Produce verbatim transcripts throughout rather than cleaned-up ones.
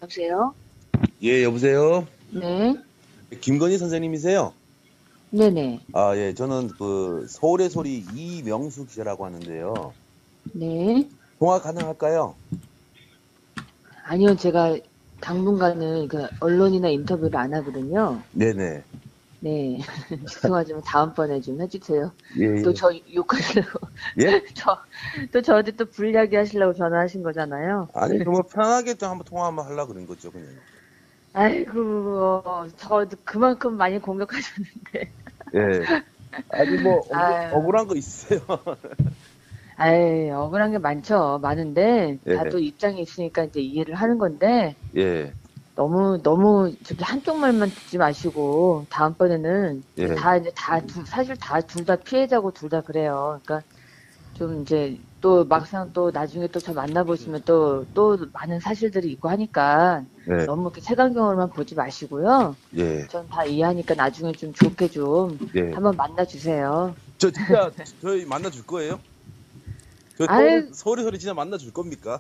여보세요? 예, 여보세요? 네. 김건희 선생님이세요? 네네. 아, 예, 저는 그 서울의 소리 이명수 기자라고 하는데요. 네. 통화 가능할까요? 아니요, 제가 당분간은 그 언론이나 인터뷰를 안 하거든요. 네네. 네. 죄송하지만 다음번에 좀 해주세요. 예, 또 예. 저 욕하시려고. 예? 저, 또 저한테 또 불리하게 하시려고 전화하신 거잖아요. 아니, 뭐 편하게 또 한번 통화 한번 하려고 그런 거죠, 그냥. 아이고, 저 그만큼 많이 공격하셨는데. 예. 아니, 뭐, 억, 아유. 억울한 거 있으세요? 아이, 억울한 게 많죠. 많은데, 예. 다도 입장이 있으니까 이제 이해를 하는 건데, 예. 너무, 너무, 저기 한쪽 말만 듣지 마시고, 다음번에는 예. 다 이제 다, 두, 사실 다 둘 다 피해자고 둘 다 그래요. 그러니까 좀 이제 또 막상 또 나중에 또 저 만나보시면 또, 또 많은 사실들이 있고 하니까 예. 너무 이렇게 색안경으로만 보지 마시고요. 예. 전 다 이해하니까 나중에 좀 좋게 좀 예. 한번 만나주세요. 저 진짜 저희 만나줄 거예요? 저 아유. 서울의, 서울의 소리 진짜 만나줄 겁니까?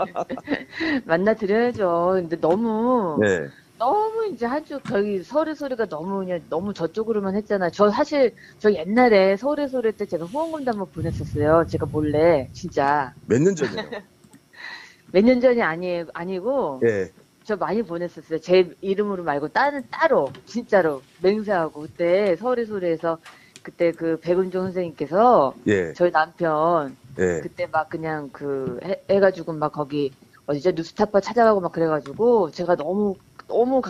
만나드려야죠. 근데 너무, 네. 너무 이제 한쪽 저기 서울의 소리가 너무 그냥 너무 저쪽으로만 했잖아요. 저 사실 저 옛날에 서울의 소리 때 제가 후원금도 한번 보냈었어요. 제가 몰래 진짜 몇 년 전이요? 몇 년 전이 아니 아니고 예. 저 많이 보냈었어요. 제 이름으로 말고 다른 따로 진짜로 맹세하고 그때 서울의 소리에서 그때 그 백은종 선생님께서 예. 저희 남편 예. 그때 막 그냥 그 해, 해가지고 막 거기 어디죠 뉴스타파 찾아가고 막 그래가지고 제가 너무 너무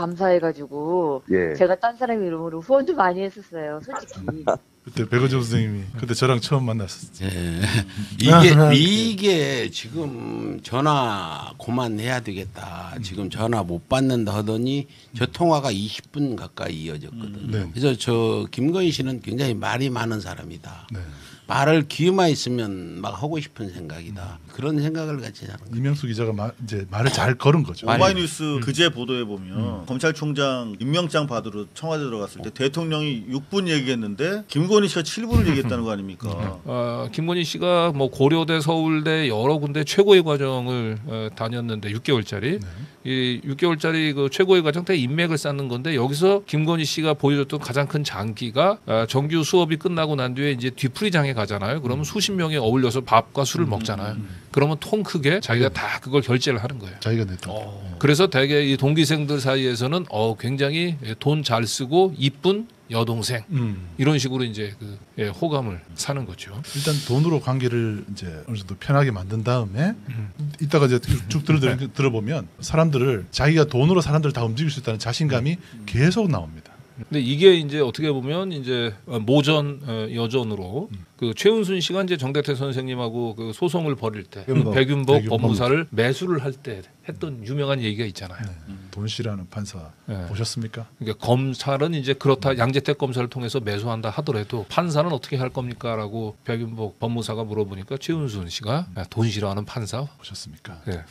감사해가지고 예. 제가 딴 사람 이름으로 후원도 많이 했었어요. 솔직히. 그때 백은종 선생님이 그때 저랑 처음 만났었죠. 예. 이게 이게 지금 전화 그만해야 되겠다. 지금 전화 못 받는다 하더니 저 통화가 이십 분 가까이 이어졌거든요. 네. 그래서 저 김건희 씨는 굉장히 말이 많은 사람이다. 네. 말을 귀에만 있으면 막 하고 싶은 생각이다. 그런 생각을 갖지 않은 거예요. 이명수 기자가 마, 이제 말을 잘 걸은 거죠. 오마이뉴스 음. 그제 보도에 보면 음. 검찰총장 임명장 받으러 청와대 들어갔을 때 대통령이 육 분 얘기했는데 김건희 씨가 칠 분을 얘기했다는 거 아닙니까? 어, 김건희 씨가 뭐 고려대, 서울대 여러 군데 최고의 과정을 어, 다녔는데 육 개월짜리 네. 이 육 개월짜리 그 최고의 과정 때 인맥을 쌓는 건데 여기서 김건희 씨가 보여줬던 가장 큰 장기가 어, 정규 수업이 끝나고 난 뒤에 이제 뒤풀이장에 가잖아요. 그러면 수십 명이 어울려서 밥과 술을 먹잖아요. 그러면 통 크게 자기가 다 그걸 결제를 하는 거예요. 자기가 냈던. 어. 그래서 대개 이 동기생들 사이에서는 어 굉장히 돈 잘 쓰고 이쁜 여동생 음. 이런 식으로 이제 그 예, 호감을 사는 거죠. 일단 돈으로 관계를 이제 어느 정도 편하게 만든 다음에 음. 이따가 이제 쭉 들어, 들어보면 사람들을 자기가 돈으로 사람들을 다 움직일 수 있다는 자신감이 계속 나옵니다. 근데 이게 이제 어떻게 보면 이제 모전 어, 여전으로 음. 그 최은순 씨가 이제 정대태 선생님하고 그 소송을 벌일 때 백윤복, 백윤복, 백윤복 법무사를 매수를 할 때 했던 유명한 얘기가 있잖아요. 네. 돈 씨라는 판사 네. 보셨습니까? 그러니까 검찰은 이제 그렇다 양재택 검사를 통해서 매수한다 하더라도 판사는 어떻게 할 겁니까라고 백윤복 법무사가 물어보니까 최은순 씨가 돈 싫어하는 판사. 보셨습니까? 네.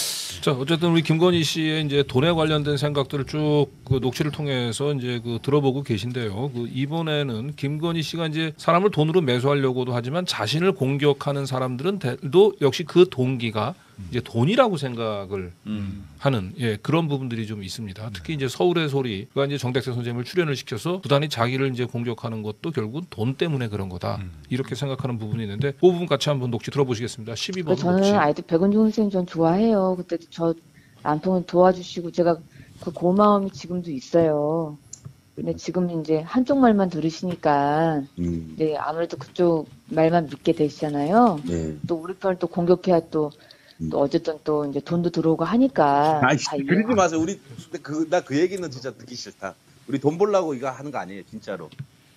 자 어쨌든 우리 김건희 씨의 이제 돈에 관련된 생각들을 쭉 그 녹취를 통해서 이제 그 들어보고 계신데요. 그 이번에는 김건희 씨가 이제 사람을 돈으로 매수하려고도 하지만 자신을 공격하는 사람들은도 역시 그 동기가 이제 돈이라고 생각을 음. 하는 예 그런 부분들이 좀 있습니다. 특히 이제 서울의 소리가 이제 정대태 선생님을 출연을 시켜서 부단히 자기를 이제 공격하는 것도 결국 돈 때문에 그런 거다 음. 이렇게 생각하는 부분이 있는데 그 부분 같이 한번 녹취 들어보시겠습니다. 십이 번 저는 녹취. 아이들 백은종 선생님 전 좋아해요. 그때 저 남편을 도와주시고 제가 그 고마움이 지금도 있어요. 근데 지금 이제 한쪽 말만 들으시니까 음. 이제 아무래도 그쪽 말만 믿게 되시잖아요. 네. 또 우리 편을 또 공격해야 또, 또 어쨌든 또 이제 돈도 들어오고 하니까. 아이, 다 이해가 그러지 마세요. 우리 그 나 그 얘기는 진짜 듣기 싫다. 우리 돈 벌라고 이거 하는 거 아니에요, 진짜로.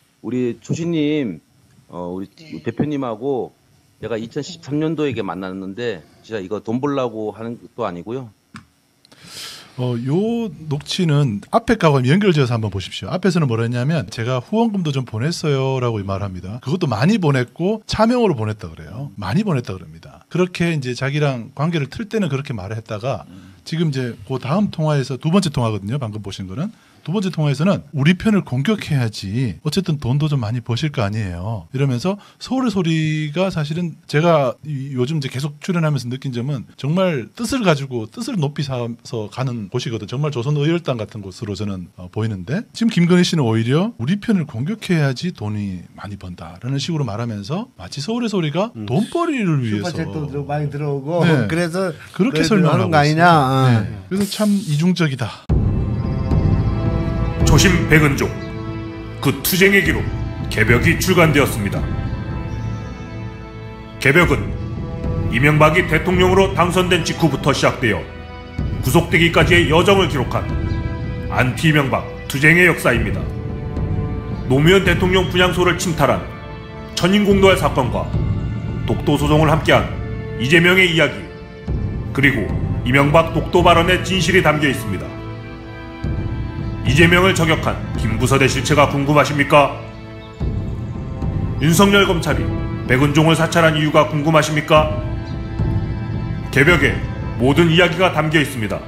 우리 초신님, 어 우리 네. 대표님하고 내가 이천십삼 년도에 만났는데 진짜 이거 돈 벌라고 하는 것도 아니고요. 어, 요 녹취는 앞에 거하고 연결지어서 한번 보십시오. 앞에서는 뭐라 했냐면 제가 후원금도 좀 보냈어요라고 말합니다. 그것도 많이 보냈고 차명으로 보냈다 그래요. 많이 보냈다 그럽니다. 그렇게 이제 자기랑 관계를 틀 때는 그렇게 말을 했다가 지금 이제 그 다음 통화에서 두 번째 통화거든요. 방금 보신 거는. 두 번째 통화에서는 우리 편을 공격해야지 어쨌든 돈도 좀 많이 버실 거 아니에요. 이러면서 서울의 소리가 사실은 제가 요즘 이제 계속 출연하면서 느낀 점은 정말 뜻을 가지고 뜻을 높이 사서 가는 곳이거든. 정말 조선 의열당 같은 곳으로 저는 어, 보이는데 지금 김건희 씨는 오히려 우리 편을 공격해야지 돈이 많이 번다라는 식으로 말하면서 마치 서울의 소리가 음. 돈벌이를 위해서 슈퍼챗도 많이 들어오고 네. 그래서 그렇게 설명하는 거 아니냐. 네. 그래서 참 이중적이다. 조심 백은종 그 투쟁의 기록 개벽이 출간되었습니다. 개벽은 이명박이 대통령으로 당선된 직후부터 시작되어 구속되기까지의 여정을 기록한 안티 이명박 투쟁의 역사입니다. 노무현 대통령 분향소를 침탈한 천인공노할 사건과 독도 소송을 함께한 이재명의 이야기, 그리고 이명박 독도 발언의 진실이 담겨 있습니다. 이재명을 저격한 김구설의 실체가 궁금하십니까? 윤석열 검찰이 백은종을 사찰한 이유가 궁금하십니까? 개벽에 모든 이야기가 담겨 있습니다.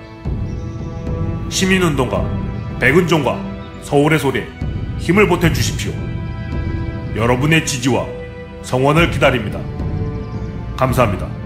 시민운동가 백은종과 서울의 소리에 힘을 보태주십시오. 여러분의 지지와 성원을 기다립니다. 감사합니다.